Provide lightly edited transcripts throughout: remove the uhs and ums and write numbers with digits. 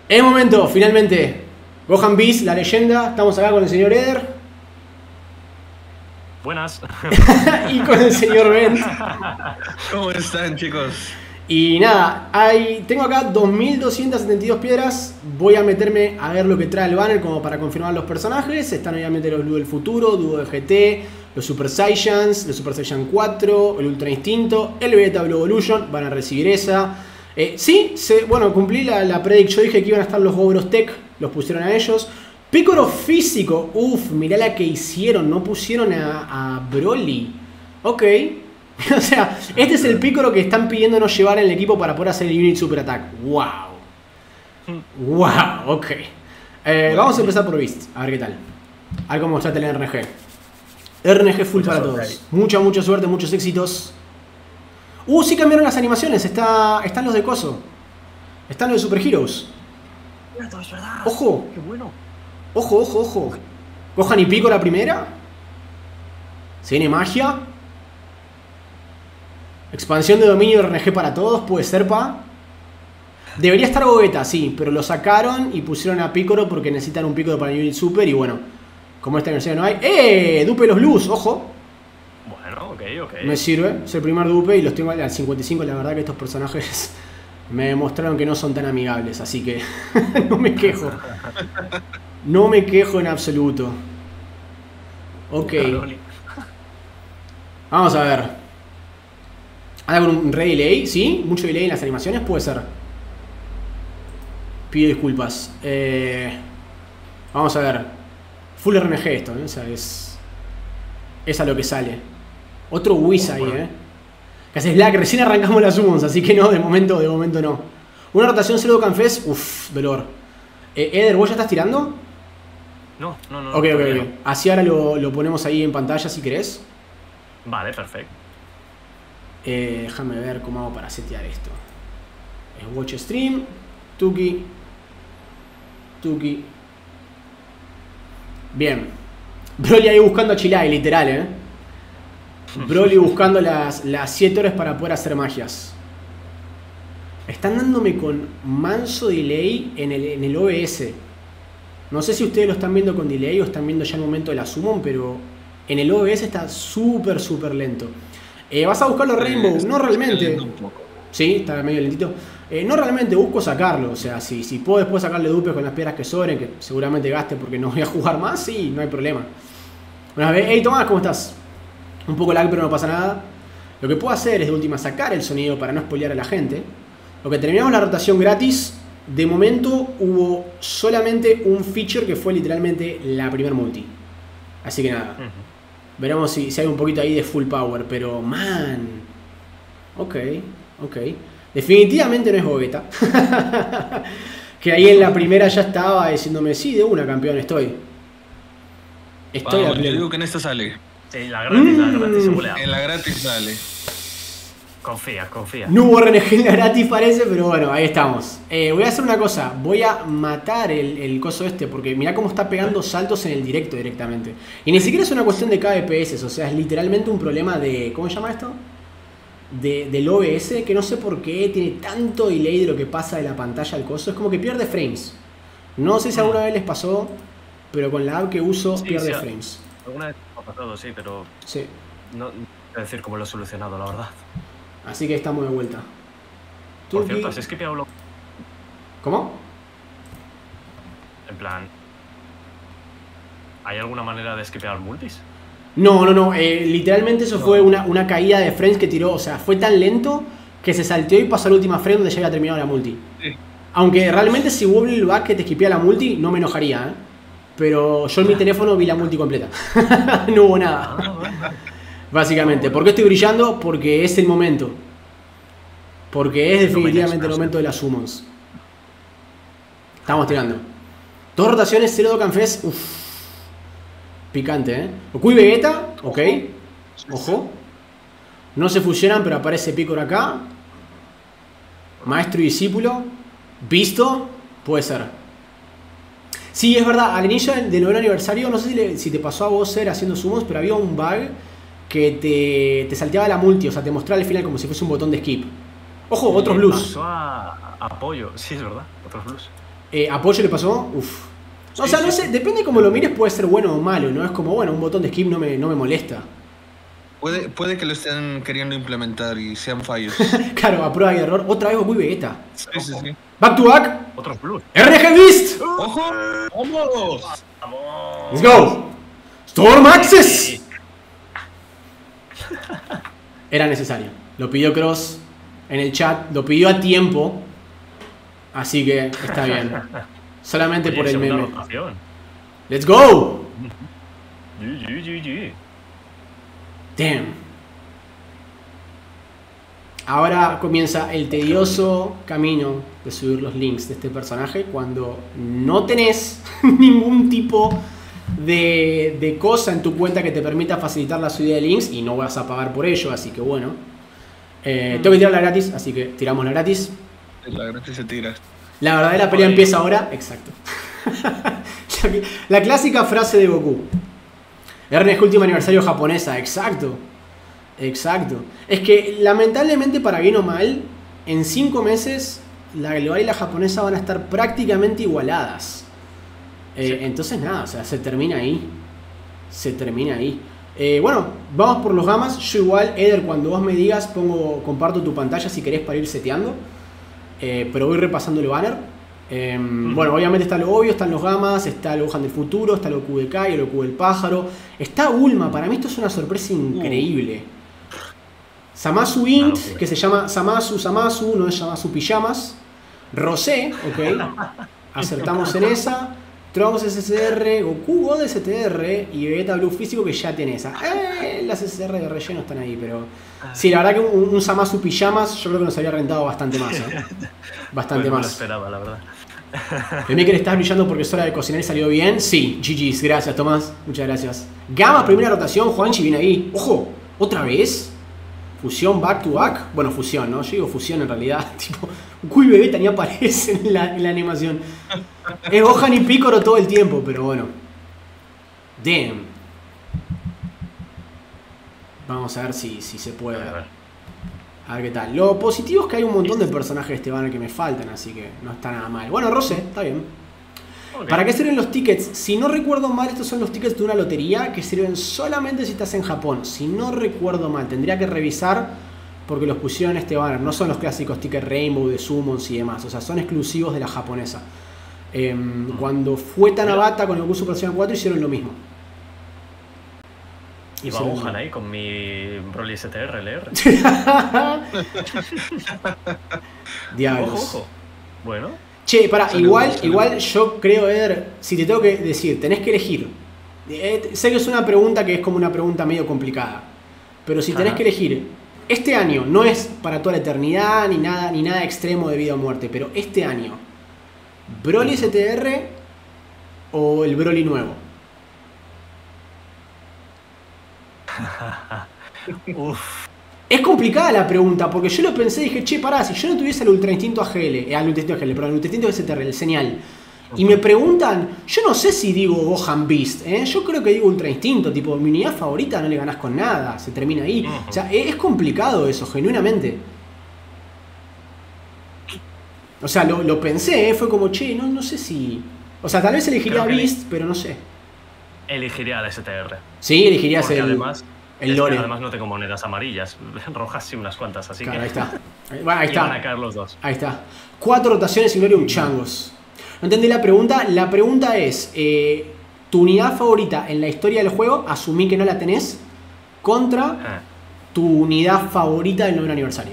Es momento, finalmente. Gohan Beast, la leyenda. Estamos acá con el señor Eder. Buenas. Y con el señor Bent. ¿Cómo están, chicos? Y nada, tengo acá 2272 piedras. Voy a meterme a ver lo que trae el banner como para confirmar los personajes. Están obviamente los Blue del futuro, Dúo de GT, los Super Saiyans, los Super Saiyan 4, el Ultra Instinto, el Vegeta Blue Evolution. Van a recibir esa. Bueno, cumplí la predict. Yo dije que iban a estar los Ogros Tech, los pusieron a ellos. Piccolo físico, mirá la que hicieron, no pusieron a Broly. Ok. O sea, este es el Piccolo que están pidiéndonos llevar en el equipo para poder hacer el Unit Super Attack. Wow. Wow, ok. Vamos a empezar por Beast, a ver qué tal. A ver cómo trata el RNG. RNG full para todos. Mucha suerte, muchos éxitos. Sí cambiaron las animaciones, están los de Coso. Están los de Super Heroes. Es verdad. Ojo. Qué bueno. Ojo. Gohan y Pico la primera. Se viene magia. Expansión de dominio de RNG para todos, puede ser, pa. Debería estar Gogeta, sí, pero lo sacaron y pusieron a Piccolo porque necesitan un Piccolo para el Unit Super y bueno, como esta versión no hay. Dupe los Blues, ojo. Bueno, ok. Me sirve, es el primer dupe y los tengo al 55. La verdad que estos personajes me demostraron que no son tan amigables, así que no me quejo. No me quejo en absoluto. Ok. Vamos a ver. ¿Anda con un re delay? ¿Sí? ¿Mucho delay en las animaciones? Puede ser. Pido disculpas. Vamos a ver. Full RNG esto, ¿eh? O sea, es a lo que sale. Otro Whis ahí, Que hace Slack, recién arrancamos las summons, así que no, de momento no. Una rotación Pseudo Canfes, dolor. Eder, ¿vos ya estás tirando? No. Ok. Así ahora lo ponemos ahí en pantalla si querés. Vale, perfecto. Déjame ver cómo hago para setear esto. Es Watch Stream, Tuki. Bien. Broly ahí buscando a Chilai, literal, Broly buscando las 7 horas para poder hacer magias. Están dándome con manso delay en el OBS. No sé si ustedes lo están viendo con delay o están viendo ya el momento de la summon, pero en el OBS está súper lento. Vas a buscar los Rainbow, no realmente. Sí, está medio lentito. No realmente busco sacarlo, o sea, si puedo después sacarle dupes con las piedras que sobren, que seguramente gaste porque no voy a jugar más, sí, no hay problema. Una vez, hey Tomás, ¿cómo estás? Un poco lag, pero no pasa nada. Lo que puedo hacer es de última sacar el sonido para no spoilear a la gente. Lo que terminamos la rotación gratis, de momento hubo solamente un feature que fue literalmente la primer multi. Así que nada. Veremos si hay un poquito ahí de full power, pero man. Ok. Definitivamente no es Gogeta. Que ahí en la primera ya estaba diciéndome, sí, de una, campeón, estoy Vamos, yo digo que en esta sale. Sí, la gratis se bulea. En la gratis sale. Confía. No hubo RNG en la gratis parece, pero bueno, ahí estamos. Voy a hacer una cosa, voy a matar el coso porque mirá cómo está pegando saltos en el directo directamente. Y ni siquiera es una cuestión de kbps, o sea, es literalmente un problema de... ¿Cómo se llama esto? Del OBS, que no sé por qué tiene tanto delay de lo que pasa de la pantalla al coso. Es como que pierde frames. No sé si alguna vez les pasó, pero con la app que uso pierde frames. Alguna vez ha pasado, sí, pero... Sí. No sé decir cómo lo he solucionado, la verdad. Así que estamos de vuelta. Por cierto, ¿has skipeado lo...? ¿Cómo? En plan... ¿Hay alguna manera de skipear multis? No. Literalmente eso fue una caída de frames que tiró. O sea, fue tan lento que se salteó y pasó a la última frame donde ya había terminado la multi. Sí. Aunque realmente si vuelve el bug que te skipea la multi, no me enojaría, Pero yo en mi teléfono vi la multi completa. No hubo nada. Básicamente. ¿Por qué estoy brillando? Porque es el momento. Porque es definitivamente el momento de las summons. Estamos tirando. 2 rotaciones, 0 Dokkan Fest. Picante, Goku y Vegeta. Ok. Ojo. No se fusionan, pero aparece Piccolo acá. Maestro y discípulo. ¿Visto? Puede ser. Sí, es verdad. Al inicio del 9º aniversario, no sé si te pasó a vos ser haciendo summons, pero había un bug que te salteaba la multi, o sea, te mostraba al final como si fuese un botón de skip. Ojo, otros blues. Pasó a apoyo, sí, es verdad, otros blues. ¿A Pollo le pasó? Uf. O sea, no sé, depende cómo lo mires, puede ser bueno o malo, ¿no? Es como, bueno, un botón de skip no me molesta. Puede que lo estén queriendo implementar y sean fallos. Claro, a prueba y error. Otra vez Goku y Vegeta. Sí. Back to back. Otro plus. RNG Beast. ¡Ojo! ¡Vamos! ¡Vamos! Let's go. Storm Access. Era necesario. Lo pidió Cross en el chat. Lo pidió a tiempo. Así que está bien. Solamente por el meme. Rotación. Let's go. GG. Damn. Ahora comienza el tedioso camino de subir los links de este personaje cuando no tenés ningún tipo de cosa en tu cuenta que te permita facilitar la subida de links y no vas a pagar por ello, así que bueno. Tengo que tirar la gratis, así que tiramos la gratis. La gratis se tira. La verdadera pelea empieza ahora. Exacto. La clásica frase de Goku. RNG último aniversario japonesa. Exacto. Es que lamentablemente, para bien o mal, en 5 meses la global y la japonesa van a estar prácticamente igualadas. Entonces nada, o sea, se termina ahí. Bueno, vamos por los gamas. Yo igual, Eder, cuando vos me digas, comparto tu pantalla si querés para ir seteando. Pero voy repasando el banner. Bueno, obviamente está lo obvio, están los gamas, está el Gohan del futuro, está el Goku de Kai, el Goku del pájaro. Está Bulma, para mí esto es una sorpresa increíble. Zamasu Int, que se llama Zamasu, no es Zamasu Pijamas. Rosé, ok. Acertamos en esa. Trunks SSR, Goku God STR y Vegeta Blue físico que ya tiene esa. Las SSR de relleno están ahí, pero... Sí, la verdad que un Zamasu Pijamas yo creo que nos habría rentado bastante más, Bastante más. No lo esperaba, la verdad. El Maker está brillando porque es hora de cocinar y salió bien. Sí, GG's, gracias Tomás, muchas gracias. Gama, primera rotación, Juanchi viene ahí. Ojo, ¿otra vez? Fusión back to back. Bueno, fusión, ¿no? Yo digo fusión en realidad. Tipo, Goku y Vegeta ni aparecen en la animación. Es Gohan y Piccolo todo el tiempo, pero bueno. Damn. Vamos a ver si se puede. A ver qué tal. Lo positivo es que hay un montón de personajes de este banner que me faltan, así que no está nada mal. Bueno, Rosé, está bien. Okay. ¿Para qué sirven los tickets? Si no recuerdo mal, estos son los tickets de una lotería que sirven solamente si estás en Japón. Si no recuerdo mal, tendría que revisar porque los pusieron en este banner. No son los clásicos tickets Rainbow de Summons y demás. O sea, son exclusivos de la japonesa. Cuando fue Tanabata con el Goku Super Saiyan 4 hicieron lo mismo. Y va Gohan ahí con mi Broly STR LR. Diablos. Ojo. Bueno. Che, pará, igual yo creo, Eder, si te tengo que decir, tenés que elegir. Sé que es una pregunta que es como una pregunta medio complicada. Pero si tenés que elegir, este año no es para toda la eternidad ni nada extremo de vida o muerte, pero este año, ¿Broly STR o el Broly nuevo? Uf. Es complicada la pregunta, porque yo lo pensé y dije, che, pará, si yo no tuviese el Ultra Instinto AGL, el Ultra Instinto STR, el señal, y me preguntan, yo no sé si digo Gohan Beast, yo creo que digo Ultra Instinto, tipo, mi unidad favorita no le ganás con nada, se termina ahí. O sea, es complicado eso, genuinamente. O sea, lo pensé, fue como, che, no sé si... O sea, tal vez elegiría Beast, pero no sé. Elegiría el STR. Sí, elegirías porque el... Además, el lore. Además no tengo monedas amarillas, rojas sí unas cuantas, así claro, que... ahí está. Bueno, ahí está. Van a caer los dos. Ahí está. 4 rotaciones y Glorium Changos. No entendí la pregunta. La pregunta es, tu unidad favorita en la historia del juego, asumí que no la tenés, contra tu unidad favorita del 9º aniversario.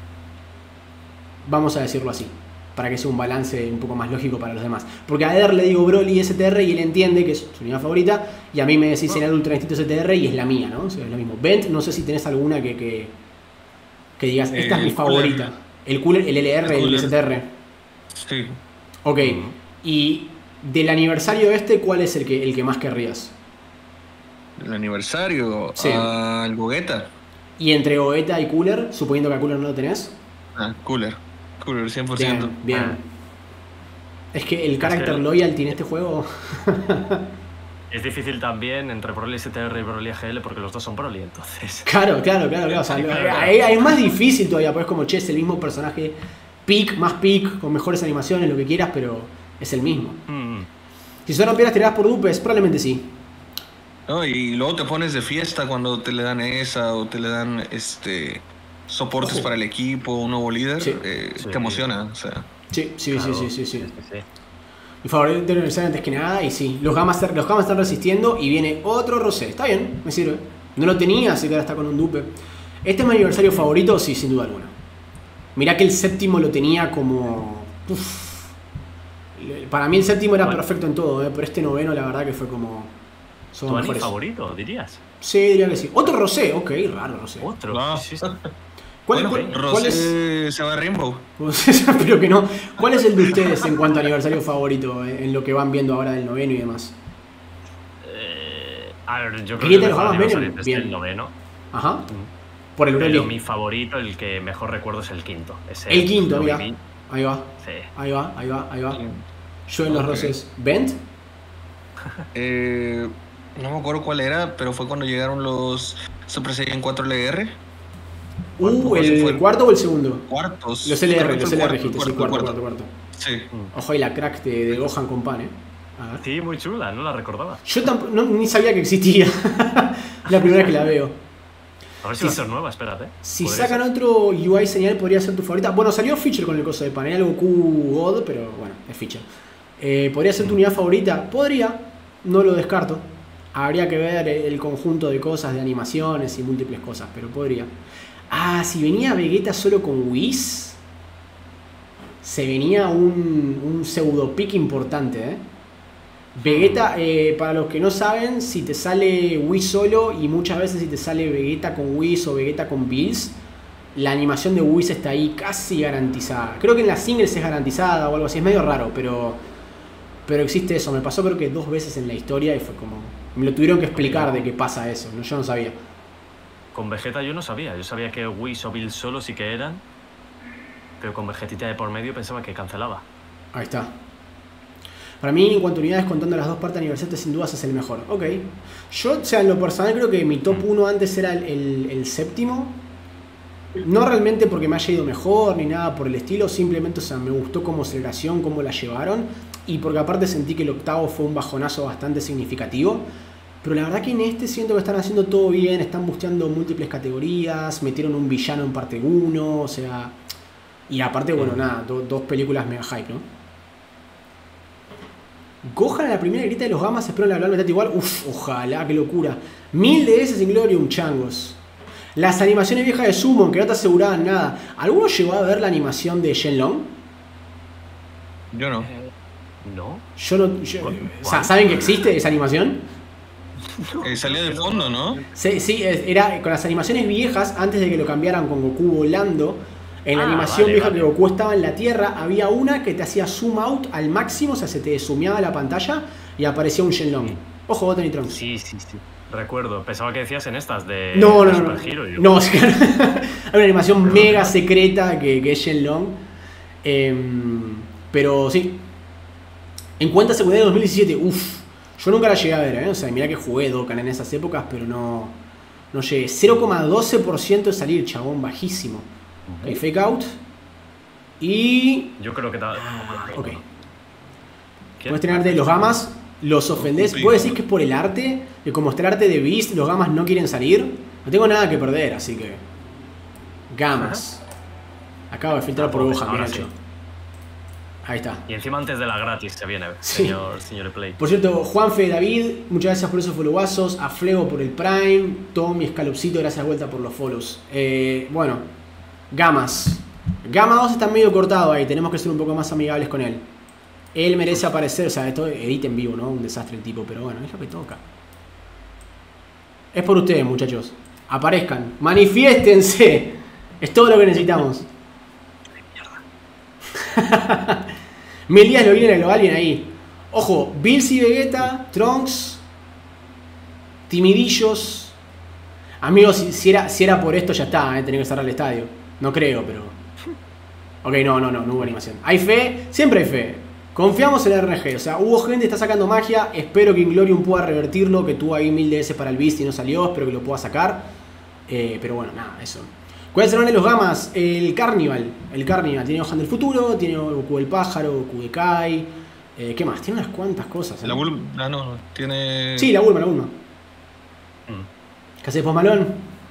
Vamos a decirlo así, para que sea un balance un poco más lógico para los demás. Porque a Eder le digo Broly STR y él entiende que es su unidad favorita, y a mí me decís en el Ultra Instinto STR y es la mía, ¿no? O sea, es lo mismo. Bent, no sé si tenés alguna que digas, esta es mi favorita. Cooler. El Cooler, el LR, el STR. Sí. Ok. Y del aniversario ¿cuál es el que más querrías? El aniversario, sí. El Gogeta. ¿Y entre Gogeta y Cooler, suponiendo que a Cooler no lo tenés? Cooler 100%. Bien. Es que el carácter loyalty en este juego... Es difícil también entre Broly STR y Broly AGL porque los dos son Broly, entonces... Claro. O sea, es más difícil todavía, pues como, che, es el mismo personaje, más peak, con mejores animaciones, lo que quieras, pero Es el mismo. Si son piedras tiradas por dupes, probablemente sí. No, y luego te pones de fiesta cuando te le dan esa o te le dan soportes para el equipo, un nuevo líder. Sí. Te emociona, o sea. Sí. Claro. Sí. Mi favorito de universidad antes que nada, y sí, los gamas están resistiendo y viene otro rosé. Está bien, me sirve. No lo tenía, así que ahora está con un dupe. ¿Este es mi aniversario favorito? Sí, sin duda alguna. Mirá que el séptimo lo tenía como... Uf. Para mí el séptimo era perfecto en todo, pero este noveno la verdad que fue como... ¿Tu anime favorito, dirías? Sí, diría que sí. Otro rosé, ok, raro rosé. Otro. No. Sí. ¿Cuál Rosé se va a Rainbow. Espero que no. ¿Cuál es el de ustedes en cuanto a aniversario favorito en lo que van viendo ahora del noveno y demás? A ver, yo creo que los gamas menos es bien. El noveno. Ajá. Por el Broly. Pero mi favorito, el que mejor recuerdo es el quinto. El quinto, mira. Ahí va. Sí. Ahí va. Yo en los roses. ¿Bent? No me acuerdo cuál era, pero fue cuando llegaron los Super Saiyan 4 LR. ¿El cuarto o el segundo? Cuartos. Los LR, dijiste, sí, cuarto. Sí. Ojo ahí la crack de Gohan con pan, Sí, muy chula, no la recordaba. Yo ni sabía que existía. La primera vez que la veo. A ver si va a ser nueva, espérate. Si sacan otro UI señal, podría ser tu favorita. Bueno, salió Feature con el coso de pan. Era algo Q-God, pero bueno, es Feature. ¿Podría ser tu unidad favorita? Podría, no lo descarto. Habría que ver el conjunto de cosas, de animaciones y múltiples cosas, pero podría. Si venía Vegeta solo con Whis, se venía un pseudo pick importante, Vegeta, para los que no saben, si te sale Whis solo y muchas veces si te sale Vegeta con Whis o Vegeta con Bills, la animación de Whis está ahí casi garantizada. Creo que en las singles es garantizada o algo así, es medio raro, pero existe eso. Me pasó creo que 2 veces en la historia y fue como... Me lo tuvieron que explicar de qué pasa eso, yo no sabía. Con Vegeta yo no sabía, yo sabía que Whis o Bills solo sí que eran, pero con Vegetita de por medio pensaba que cancelaba. Ahí está. Para mí, en cuanto a unidades, contando las dos partes de aniversario, sin dudas es el mejor. Ok. Yo, o sea, en lo personal creo que mi top 1 antes era el séptimo. No realmente porque me haya ido mejor ni nada por el estilo, simplemente, o sea, me gustó como celebración, cómo la llevaron, y porque aparte sentí que el octavo fue un bajonazo bastante significativo. Pero la verdad que en este siento que están haciendo todo bien, están busteando múltiples categorías, metieron un villano en parte 1, o sea... Y aparte, bueno, nada, dos películas mega hype, ¿no? Gohan a la primera grita de los gamas, espero en la verdad igual. Uff, ojalá, qué locura. 1000 DS sin Glorium, changos. Las animaciones viejas de Summon, que no te aseguraban nada. ¿Alguno llegó a ver la animación de Shenlong? Yo no. ¿No? Yo no. ¿Saben que existe esa animación? Salía de fondo, ¿no? Sí, era con las animaciones viejas, antes de que lo cambiaran con Goku volando. En la animación vieja que Goku estaba en la Tierra, había una que te hacía zoom out al máximo, o sea, se te zoomeaba la pantalla y aparecía un Shenlong. Ojo, Goten y Trunks. Sí. Recuerdo, pensaba que decías en estas de No. Super Hero. No, hay una animación mega secreta que es Shenlong. Pero sí. En cuenta secundaria de 2017, yo nunca la llegué a ver, O sea, mirá que jugué Dokkan en esas épocas, pero no llegué. 0,12% de salir, chabón, bajísimo. Ok, fake out. Y... Yo creo que tal. Ok. Puedes tener arte de los gamas, los ofendés. ¿Vos decís que es por el arte? Que como está el arte de Beast, los gamas no quieren salir. No tengo nada que perder, así que... Gamas. Acabo de filtrar por Gohan, bien hecho. Ahí está. Y encima antes de la gratis se viene, sí. señor Play. Por cierto, Juanfe David, muchas gracias por esos followazos. A Flego por el Prime. Tom y Escalopcito, gracias de vuelta por los follows. Bueno, Gamas. Gama 2 está medio cortado ahí, tenemos que ser un poco más amigables con él. Él merece aparecer, o sea, esto edita en vivo, ¿no? Un desastre el tipo, pero bueno, es lo que toca. Es por ustedes, muchachos. Aparezcan, manifiéstense. Es todo lo que necesitamos. Melías lo viene a lo alguien ahí. Ojo, Bills y Vegeta, Trunks, timidillos. Amigos, si era por esto ya está, tenía que cerrar el estadio. No creo, pero... Ok, no hubo animación. Hay fe, siempre hay fe. Confiamos en el RNG, o sea, hubo gente que está sacando magia. Espero que Inglorium pueda revertirlo, que tuvo ahí 1000 DS para el Beast y no salió. Espero que lo pueda sacar. Pero bueno, nada, eso. ¿Cuáles serán los gamas? El Carnival. El Carnival tiene Gohan del futuro, tiene Goku del pájaro, Goku de Kai. ¿Qué más? Tiene unas cuantas cosas. La Bulma. Ah, no, tiene. Sí, la Bulma. ¿Qué haces, Pomalón?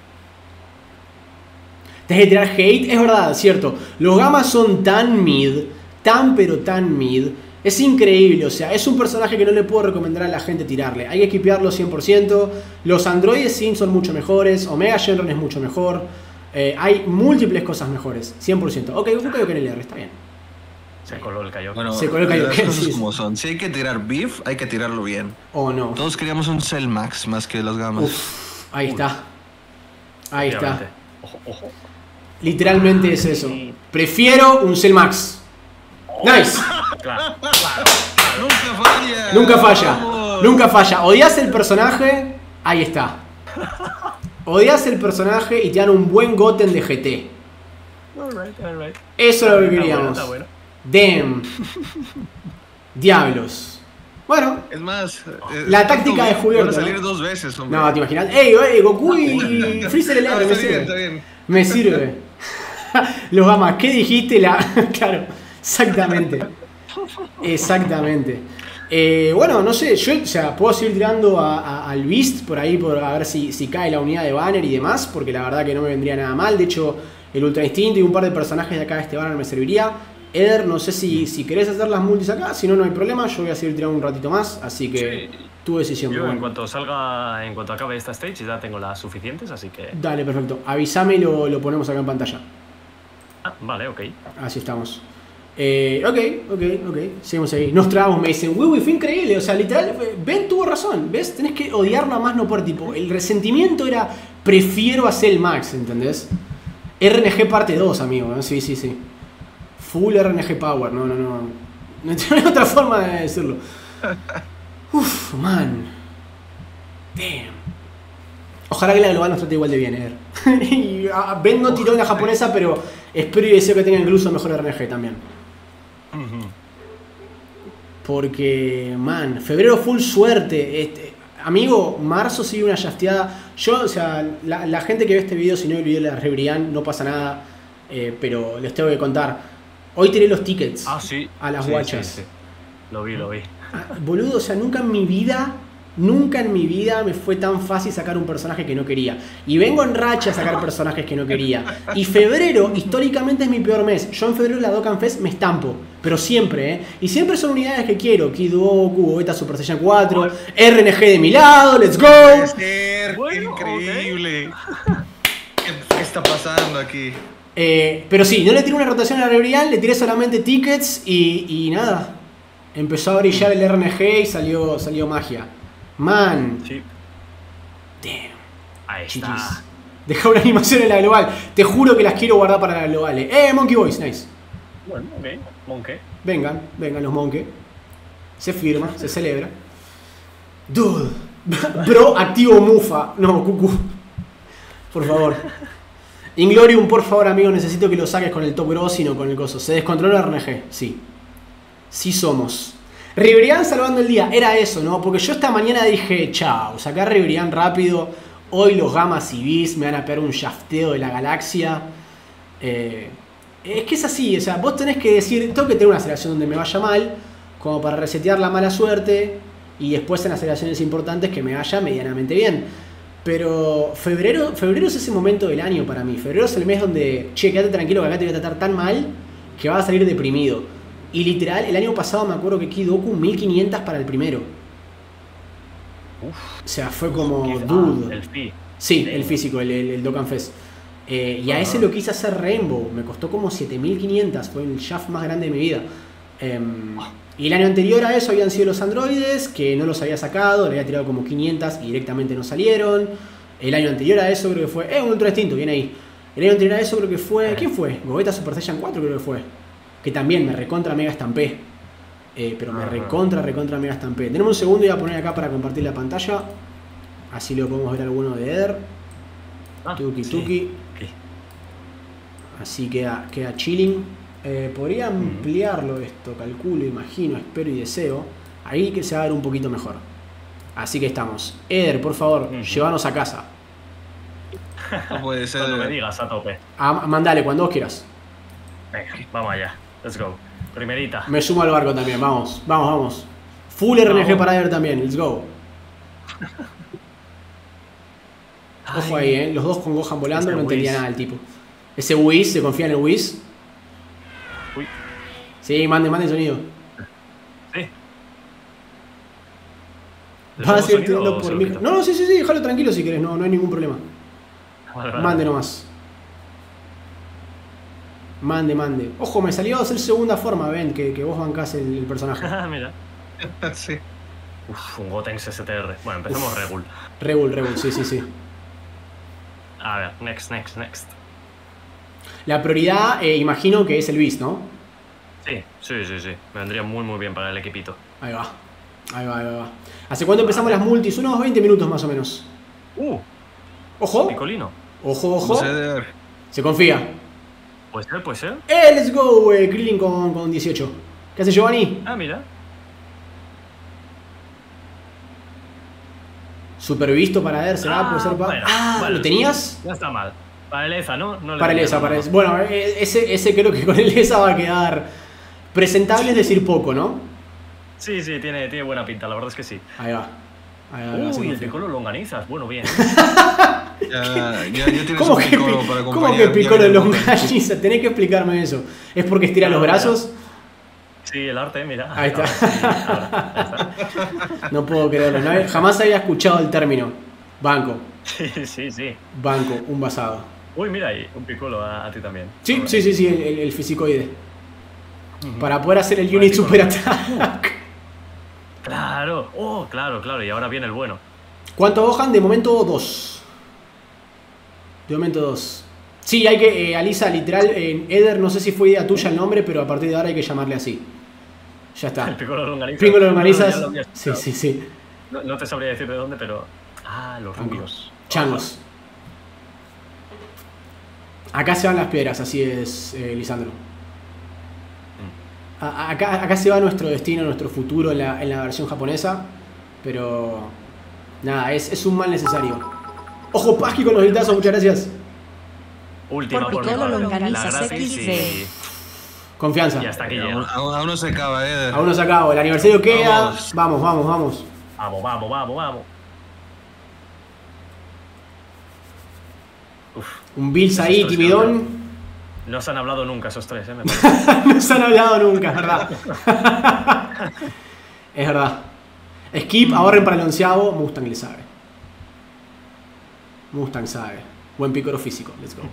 Te has de tirar hate, es verdad, cierto. Los gamas son tan mid, pero tan mid. Es increíble, o sea, es un personaje que no le puedo recomendar a la gente tirarle. Hay que equipearlo 100%. Los androides Sim son mucho mejores. Omega Shenron es mucho mejor. Hay múltiples cosas mejores, 100%. Ok, un cayó que en el R, está bien. Se coló el Kaioken. Bueno, Se coló el Kaioken, las cosas sí. como son. Si hay que tirar beef, hay que tirarlo bien. Oh, no. Todos queríamos un Cell Max más que los gamas. Uf, ahí está. Ahí está. Obviamente. Ojo. Literalmente es eso. Prefiero un Cell Max. Nice. Claro. ¡Nunca falla! Nunca falla. Vamos. Nunca falla. Odias el personaje, ahí está. Odias el personaje y te dan un buen Goten de GT. Alright. Eso es lo que queríamos. Está bueno. Damn. Diablos. Bueno. Es más, La táctica de Julio, van a ¿no? salir 2 veces, hombre. No, te imaginas. ¡Ey, Goku y Freezer el Ah, R! Me está bien, sirve. está bien. Me sirve. Los gamas, ¿qué dijiste? Claro, exactamente. Exactamente. Bueno, no sé, yo, o sea, puedo seguir tirando al Beast por ahí, a ver si cae la unidad de Banner y demás, porque la verdad que no me vendría nada mal. De hecho, el Ultra Instinto y un par de personajes de acá de este Banner me serviría. Eder, no sé si querés hacer las multis acá, si no, no hay problema. Yo voy a seguir tirando un ratito más, así que Sí. tu decisión. Yo bueno. en cuanto acabe esta stage ya tengo las suficientes, así que... Dale, perfecto. Avísame y lo ponemos acá en pantalla. Ah, vale, ok. Así estamos. Ok. Seguimos ahí. Nos trabamos, me dicen, Wiwi, fue increíble. O sea, literal, Ben tuvo razón. ¿Ves? Tenés que odiarlo a más no por tipo. El resentimiento era, prefiero hacer el Max, ¿entendés? RNG parte 2, amigo. ¿no? Sí. Full RNG Power. No. No hay otra forma de decirlo. Uf, man. Damn. Ojalá que la global nos trate igual de bien, Eder. Y Ben no tiró en la japonesa, pero espero y deseo que tenga incluso mejor RNG también. Porque, man, febrero full suerte. Amigo, marzo sigue una shafteada. Yo, o sea, la gente que ve este video, si no el video de la Rebrian, no pasa nada. Pero les tengo que contar. Hoy tiré los tickets a las guachas. Sí. Lo vi. Boludo, o sea, nunca en mi vida me fue tan fácil sacar un personaje que no quería. Y vengo en racha a sacar personajes que no quería. Y febrero, históricamente, es mi peor mes. Yo en febrero en la Dokkan Fest me estampo. Pero siempre, ¿eh? Y siempre son unidades que quiero. Kid Goku, Gogeta Super Saiyan 4, RNG de mi lado, let's go. Puede ser, Bueno, increíble. ¿Qué está pasando aquí? Pero sí, no le tiré una rotación a la Rebrian, le tiré solamente tickets y nada. Empezó a brillar el RNG y salió magia. Man. Sí. Damn. Ahí GG's. está. Deja una animación en la global. Te juro que las quiero guardar para la global. Monkey Boys, nice. Bueno, ok. Monkey. Vengan los Monkey. Se firma, se celebra. Dude. Bro, activo Mufa. No, Cucu. Por favor. Inglorium, por favor, amigo, necesito que lo saques con el top bro, sino con el coso. Se descontroló el RNG, sí. Sí somos. Ribrian salvando el día, era eso, ¿no? Porque yo esta mañana dije, chao, sacar Ribrian rápido. Hoy los gamas y bis me van a pegar un shafteo de la galaxia. Es que es así, o sea, vos tenés que decir, tengo que tener una aceleración donde me vaya mal, como para resetear la mala suerte, y después en aceleraciones importantes que me vaya medianamente bien. Pero febrero es ese momento del año para mí. Febrero es el mes donde, che, quédate tranquilo que acá te voy a tratar tan mal que vas a salir deprimido. Y literal, el año pasado me acuerdo que Kid Goku 1500 para el primero. Uf. O sea, fue como, Quizá dude. el fi. Sí, el físico, el Dokkan Fest. Y a ese lo quise hacer Rainbow. Me costó como 7500. Fue el shaft más grande de mi vida. Y el año anterior a eso habían sido los androides, que no los había sacado, le había tirado como 500 y directamente no salieron. El año anterior a eso creo que fue... un ultra extinto, viene ahí. El año anterior a eso creo que fue... ¿Quién fue? Gogeta Super Saiyan 4 creo que fue. Que también me recontra mega estampé. Pero me recontra mega estampé. Tenemos un segundo y voy a poner acá para compartir la pantalla. Así lo podemos ver alguno de Eder. Tuki. Sí. Así queda chilling. Podría ampliarlo esto, calculo, imagino, espero y deseo. Ahí que se va a ver un poquito mejor. Así que estamos. Eder, por favor, llévanos a casa. No puede ser. Cuando me digas, a tope. Mandale, cuando vos quieras. Venga, vamos allá. Let's go. Primerita. Me sumo al barco también, vamos, vamos, vamos. Full RNG para Eder también, let's go. Ojo ahí, los dos con Gohan volando, no entendía nada el tipo. Ese Whis, se confía en el Whis. Uy. Sí, mande el sonido. Sí. Vas a seguir teniendo por mí. No, sí, déjalo tranquilo si querés, no hay ningún problema. Vale. Mande nomás. Mande. Ojo, me salió a hacer segunda forma, ven, que vos bancás el personaje. Mira. Sí. Uf, un Gotenks STR. Bueno, empecemos Regul. Regul, sí. A ver, next. La prioridad, imagino que es el Beast, ¿no? Sí. Me vendría muy bien para el equipito. Ahí va. ¿Hace cuánto empezamos las multis? Unos 20 minutos más o menos. Ojo. Picolino. Ojo. Se confía. Puede ser. Let's go, Krillin con 18. ¿Qué hace Giovanni? Ah, mira. Super visto para ver, será, puede ser para. Bueno, ¿lo tenías? Ya está mal. Para el ESA, ¿no? Para el ESA. Bueno, ese creo que con el ESA va a quedar presentable, es decir, poco, ¿no? Sí, tiene buena pinta, la verdad es que sí. Ahí va. Uy, el Piccolo longanizas. Bueno, bien. Ya tienes un Piccolo para acompañar. ¿Cómo que Piccolo longaniza? Tenés que explicarme eso. ¿Es porque estira los brazos? Sí, el arte, mira. Ahí está. Ahí está. No puedo creerlo. Jamás había escuchado el término. Banco. Sí. Banco, un basado. Uy, mira ahí, un Piccolo a ti también. Sí, el fisicoide. Para poder hacer el Unit Super Attack. Claro. Claro. Y ahora viene el bueno. ¿Cuánto Gohan? De momento 2. Sí, hay que, Alisa, literal, Eder, no sé si fue idea tuya el nombre, pero a partir de ahora hay que llamarle así. Ya está. El Piccolo longanizas. Piccolo longanizas. Sí. No te sabría decir de dónde, pero... los rubios. Changos. Acá se van las piedras, así es, Lisandro. Acá se va nuestro destino, nuestro futuro en la versión japonesa. Pero... nada, es un mal necesario. Ojo, Pasqui con los gritazos, muchas gracias. Última por Piccolo mi parte. longanizas La gratis y... Confianza. Y hasta aquí llega. Aún no se acaba, Eder. Aún no se acabó. El aniversario queda. Vamos. Vamos. Un Bills ahí, timidón. No se han hablado nunca esos tres, me parece. No se han hablado nunca, es verdad. Es verdad. Skip, ahorren para el onceavo. Mustang le sabe. Buen Piccolo físico, let's go.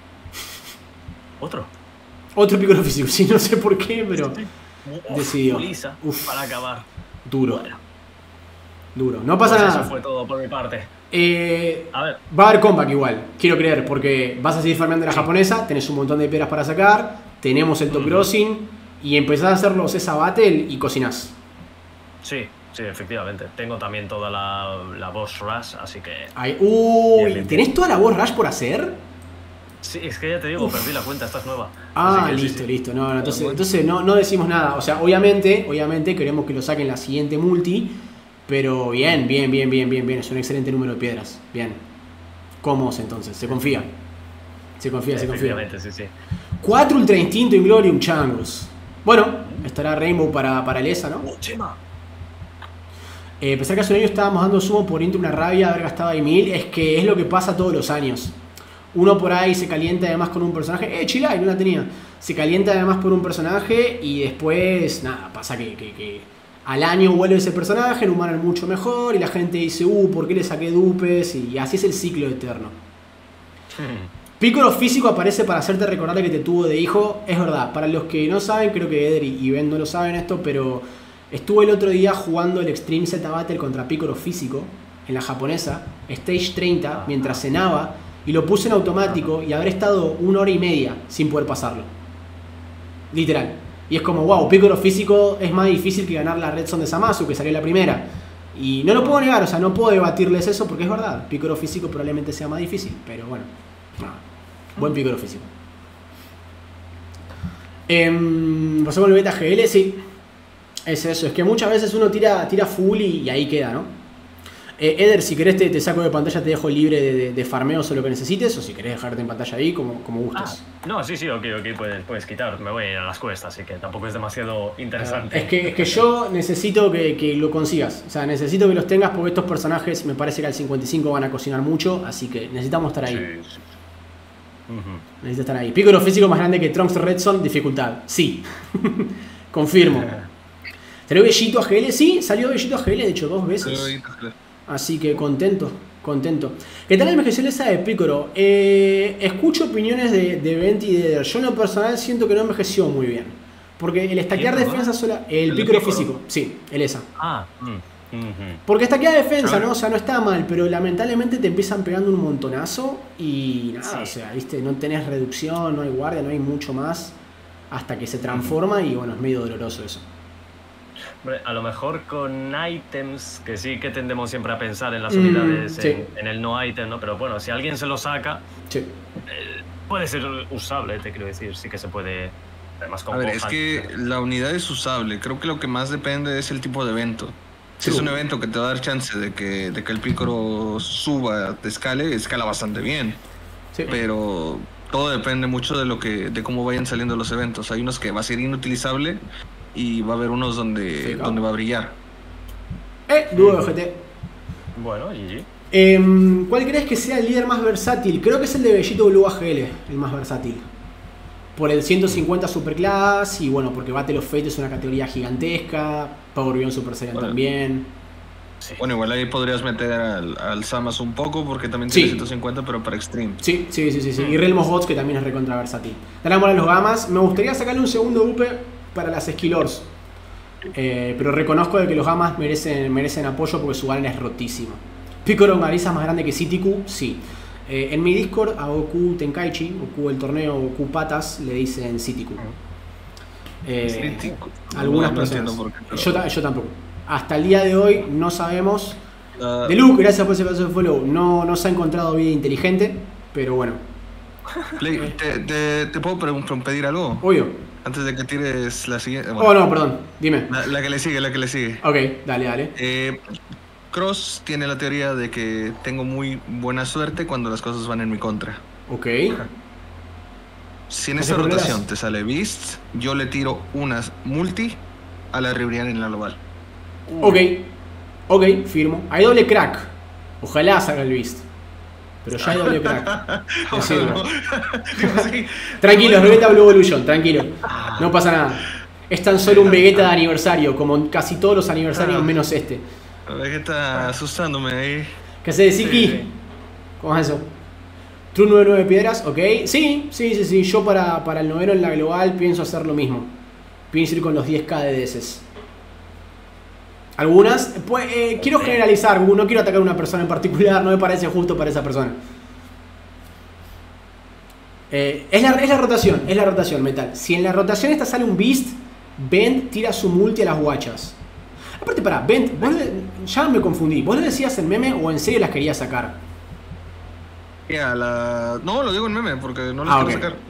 Otro Piccolo físico, sí, no sé por qué, pero decidió. Para acabar. Duro. No pasa nada. Eso fue todo por mi parte. A ver. Va a haber comeback igual, quiero creer, porque vas a seguir farmeando la japonesa, tenés un montón de piedras para sacar, tenemos el top crossing y empezás a hacer los esa battle y cocinás. Sí, efectivamente. Tengo también toda la boss rush, así que... Uy, ¿tenés toda la boss rush por hacer? Sí, es que ya te digo, perdí la cuenta, esta es nueva. Listo. No, entonces no decimos nada. O sea, obviamente queremos que lo saquen la siguiente multi. Pero bien. Es un excelente número de piedras. Bien. Cómodos entonces, se confía. Sí. 4 Ultra Instinto Inglorium Changos. Bueno, estará Rainbow para el ESA, ¿no? Chema. Pensar que hace un año estábamos dando sumo por entre una rabia haber gastado ahí 1000. Es que es lo que pasa todos los años. Uno por ahí se calienta además con un personaje. Chilay, no la tenía. Se calienta además por un personaje y después, nada, pasa que al año vuelve ese personaje, lo humanan mucho mejor y la gente dice, ¿por qué le saqué dupes? Y así es el ciclo eterno. Piccolo físico aparece para hacerte recordar que te tuvo de hijo. Es verdad, para los que no saben, creo que Eder y Ben no lo saben esto, pero estuve el otro día jugando el Extreme Z Battle contra Piccolo físico en la japonesa, Stage 30, mientras cenaba, y lo puse en automático y habré estado 1 hora y media sin poder pasarlo. Literal. Y es como, wow, Piccolo físico es más difícil que ganar la Red Zone de Zamasu, que salió la primera. Y no lo puedo negar, o sea, no puedo debatirles eso porque es verdad. Piccolo físico probablemente sea más difícil, pero bueno. Buen Piccolo físico. Pasó con el Beta GL, sí. Es eso, es que muchas veces uno tira full y ahí queda, ¿no? Eder, si querés te saco de pantalla, te dejo libre de farmeos o lo que necesites, o si querés dejarte en pantalla ahí, como gustes. No, sí, ok, puedes quitar. Me voy a ir a las cuestas, así que tampoco es demasiado interesante. Es que yo necesito que lo consigas. O sea, necesito que los tengas porque estos personajes me parece que al 55 van a cocinar mucho, así que necesitamos estar ahí. Sí. Necesito estar ahí. Pícoro físico más grande que Trunks Redson, dificultad. Sí. Confirmo. ¿Salió Bellito a GL? Sí, salió Bellito a GL, de hecho, 2 veces. Así que contento. ¿Qué tal envejeció esa de Pícoro? Escucho opiniones de Venti y de Eder. Yo en lo personal siento que no envejeció muy bien. Porque el stackear defensa sola. El Pícoro físico. Sí, el esa. Porque stackear defensa, ¿no? O sea, no está mal, pero lamentablemente te empiezan pegando un montonazo y nada, o sea, viste, no tenés reducción, no hay guardia, no hay mucho más hasta que se transforma y bueno, es medio doloroso eso. Hombre, a lo mejor con ítems, que sí que tendemos siempre a pensar en las unidades, sí. en el no ítem, ¿no? Pero bueno, si alguien se lo saca, sí. Puede ser usable, te quiero decir, sí que se puede. Además, a ver, es que la unidad es usable, creo que lo que más depende es el tipo de evento. Si es un evento que te va a dar chance de que el Pícoro suba, te escala bastante bien. Sí. Pero todo depende mucho de cómo vayan saliendo los eventos. Hay unos que va a ser inutilizable y va a haber unos donde va a brillar. Dúo de GT. Bueno, GG. ¿Cuál crees que sea el líder más versátil? Creo que es el de Bellito Blue AGL, el más versátil. Por el 150 Superclass y bueno, porque Battle of Fate es una categoría gigantesca. Power Beyond Super Saiyan también. Sí. Bueno, igual ahí podrías meter al Samas un poco porque también tiene 150, pero para Extreme. Sí. Y Realm of Gods, que también es recontra versátil. Dale amor a los gamas. Me gustaría sacarle un segundo UP para las Skillors. Pero reconozco de que los gamas merecen apoyo porque su Garen es rotísimo. Pícoro Marisa más grande que Citicu, sí. En mi Discord a Goku Tenkaichi, Goku el torneo, Goku Patas, le dicen Citicu. Algunas personas. Yo tampoco. Hasta el día de hoy no sabemos. De Luke, gracias por ese paso de follow. No se ha encontrado vida inteligente, pero bueno. Play, ¿te puedo pedir algo? Obvio. Antes de que tires la siguiente. Bueno, no, perdón, dime. La que le sigue. Ok, dale. Cross tiene la teoría de que tengo muy buena suerte cuando las cosas van en mi contra. Ok. Si en esta rotación te sale Beast, yo le tiro unas multi a la Ribrian en la global. Ok, firmo. Hay doble crack. Ojalá salga el Beast. Pero ya hay doble crack. Tranquilo, Vegeta Blue Evolution, tranquilo. No pasa nada. Es tan solo un Vegeta de aniversario, como casi todos los aniversarios menos este. Vegeta asustándome ahí. ¿Qué hace de Siki? ¿Cómo es eso? True 99 piedras, ok. Sí. Yo para el noveno en la global pienso hacer lo mismo. Pienso ir con los 10k de DSs. Algunas, pues, quiero generalizar, no quiero atacar a una persona en particular, no me parece justo para esa persona. Es la rotación, Metal. Si en la rotación esta sale un Beast, Bent tira su multi a las guachas. Aparte, pará, Bent, ya me confundí. ¿Vos lo decías en meme o en serio las querías sacar? No, lo digo en meme porque no las quiero sacar.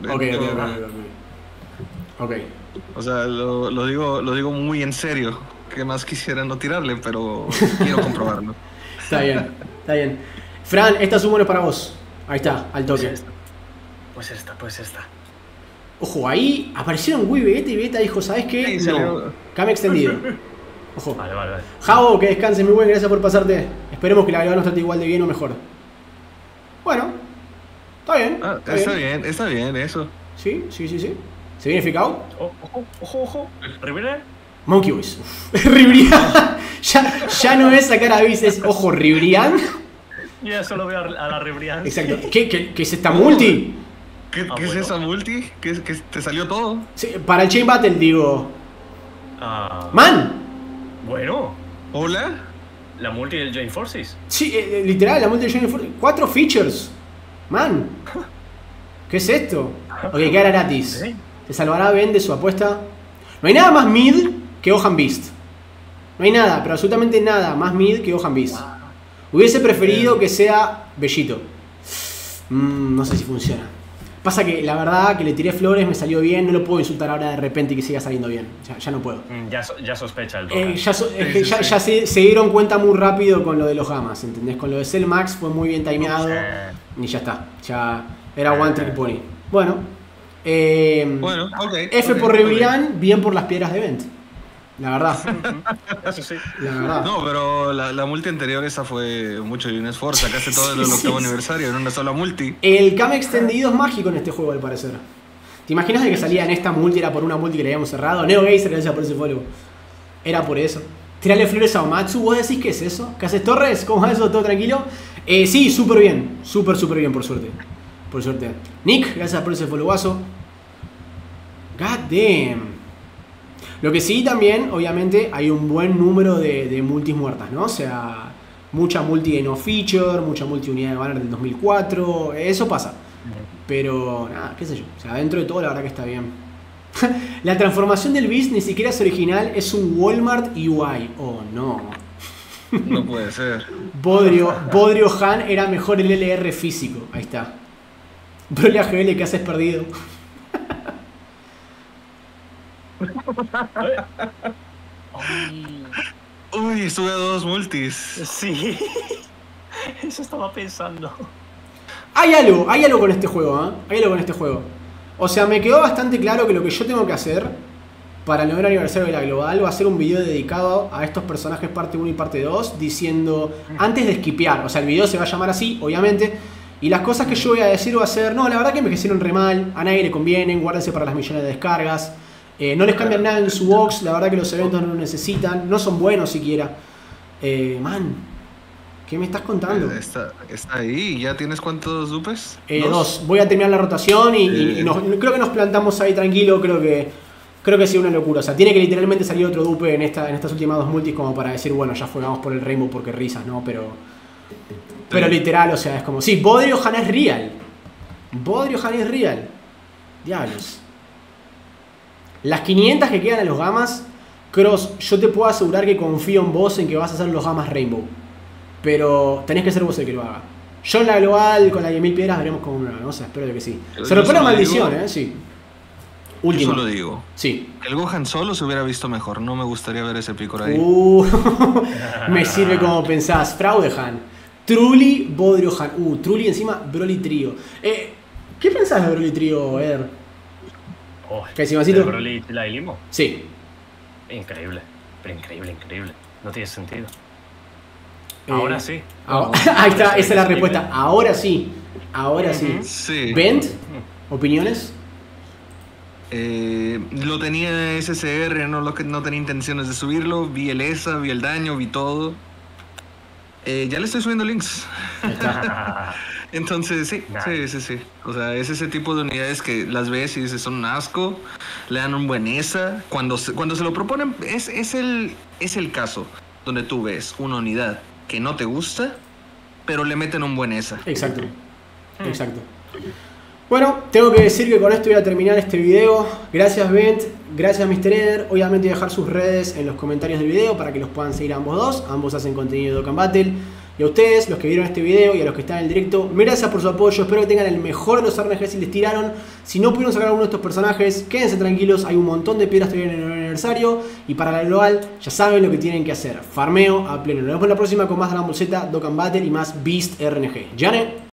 Ok. O sea, lo digo muy en serio. Que más quisiera no tirarle, pero quiero comprobarlo. Está bien. Fran, esta sumo es para vos. Ahí está, al toque. Pues esta. Ojo, ahí aparecieron Wii Vegeta y Vegeta dijo, ¿sabes qué? No, Kame extendido. Ojo. Vale. Javo, que descanse muy bien, gracias por pasarte. Esperemos que la global nos trate igual de bien o mejor. Bueno, está bien. Está bien eso. Sí. ¿Se viene Ficao? Ojo. ¿Rivera? Monkey Boys. Ribrian. ya no es sacar a Beast, es ojo, Ribrian. Yo ya solo veo a la Ribrian. Exacto. ¿Qué es esta multi? ¿Qué es esa multi? ¿Que te salió todo? Sí, para el Chain Battle, digo. ¡Man! Bueno. ¿Hola? La multi del Joint Forces. Sí, literal, la multi del Joint Forces. 4 features. Man. ¿Qué es esto? Ok, queda gratis. ¿Sí? ¿Se salvará Ben de su apuesta? No hay nada más mid que Gohan Beast. No hay nada, pero absolutamente nada más mid que Gohan Beast. Hubiese preferido que sea Bellito. No sé si funciona. Pasa que la verdad que le tiré flores, me salió bien, no lo puedo insultar ahora de repente y que siga saliendo bien. Ya no puedo. Ya sospecha el Rohan. Ya se dieron cuenta muy rápido con lo de los gamas, ¿entendés? Con lo de Cell Max fue muy bien timeado y ya está. Ya era one trick pony. Bueno, F por Rebelian, bien por las piedras de Vent. La verdad. Eso sí. La verdad. No, pero la multi anterior esa fue mucho de un esfuerzo. Sacaste todo el octavo aniversario en una sola multi. El cam extendido es mágico en este juego, al parecer. ¿Te imaginas de que salía en esta multi? Era por una multi que le habíamos cerrado. Neo Geyser, gracias por ese follow. Era por eso. Tirarle flores a Omatsu. ¿Vos decís qué es eso? ¿Qué haces, Torres? ¿Cómo va eso? ¿Todo tranquilo? Sí, súper bien. Súper bien, por suerte. Por suerte. Nick, gracias por ese followazo. God damn. Lo que sí también, obviamente, hay un buen número de multis muertas, ¿no? O sea, mucha multi de no feature, mucha multi unidad de banner del 2004, eso pasa. Pero, nada, qué sé yo. O sea, dentro de todo, la verdad que está bien. La transformación del Beast ni siquiera es original, es un Walmart UI. Oh, no. No puede ser. Bodrio Han era mejor el LR físico. Ahí está. Broly AGL, ¿qué haces perdido? Uy, estuve a 2 multis. Sí. Eso estaba pensando. Hay algo con este juego, ¿eh? Hay algo con este juego. O sea, me quedó bastante claro que lo que yo tengo que hacer para el 9 aniversario de la Global va a ser un video dedicado a estos personajes parte 1 y parte 2, diciendo, antes de skipear, o sea, el video se va a llamar así, obviamente, y las cosas que yo voy a decir va a ser, no, la verdad que envejecieron re mal, a nadie le convienen, guárdense para las millones de descargas. No les cambian nada en su box, la verdad que los eventos no lo necesitan, no son buenos siquiera. Man, ¿qué me estás contando? Está ahí, ¿ya tienes cuántos dupes? Dos. Voy a terminar la rotación y creo que nos plantamos ahí tranquilo, creo que sí, una locura. O sea, tiene que literalmente salir otro dupe en estas últimas 2 multis como para decir, bueno, ya fue, vamos por el Rainbow porque risas, ¿no? Pero literal, o sea, es como, sí, Bodrio Han es real. Bodrio Han es real. Diablos. Las 500 que quedan a los gamas, Cross, yo te puedo asegurar que confío en vos en que vas a hacer los gamas Rainbow. Pero tenés que ser vos el que lo haga. Yo en la global, con la 10.000 piedras, veremos cómo una, ¿no? O sea, espero que sí. Se rompió la maldición, sí. Último. Yo solo digo. Sí. El Gohan solo se hubiera visto mejor. No me gustaría ver ese Picor ahí. Me sirve como pensás. Fraude Han. Trulli, Bodrio Han. Trulli encima, Broly Trio. ¿Qué pensás de Broly Trio, Eder? ¿De Broly la Limo? Sí. Increíble. Pero increíble. No tiene sentido. Ahora sí. Ahí está, esa es la respuesta. Ahora sí. Sí. ¿Vent? ¿Opiniones? Lo tenía SSR, no tenía intenciones de subirlo. Vi el ESA, vi el daño, vi todo. Ya le estoy subiendo links. Entonces, sí. O sea, es ese tipo de unidades que las ves y dices, son un asco, le dan un buen ESA. Cuando se lo proponen, es el caso donde tú ves una unidad que no te gusta, pero le meten un buen ESA. Exacto. Bueno, tengo que decir que con esto voy a terminar este video. Gracias Vent, gracias Mr. Eder. Obviamente voy a dejar sus redes en los comentarios del video para que los puedan seguir a ambos dos. Ambos hacen contenido de Dokkan Battle. Y a ustedes, los que vieron este video y a los que están en el directo, gracias por su apoyo. Espero que tengan el mejor de los RNGs si les tiraron. Si no pudieron sacar alguno de estos personajes, quédense tranquilos. Hay un montón de piedras todavía en el aniversario. Y para la global, ya saben lo que tienen que hacer. Farmeo a pleno. Nos vemos en la próxima con más Dragon Ball Z, Dokkan Battle y más Beast RNG. ¿Yane?